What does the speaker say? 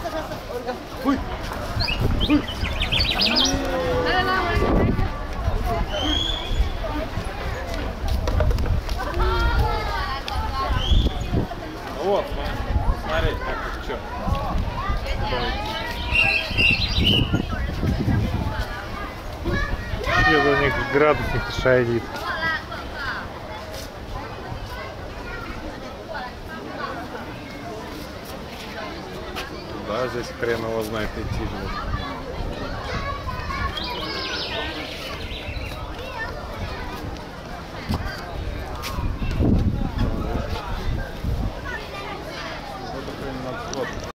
Ой. Ой. Вот, смотри, как это что. Где-то у них градусник шарит. Да, здесь хрен его знает идти.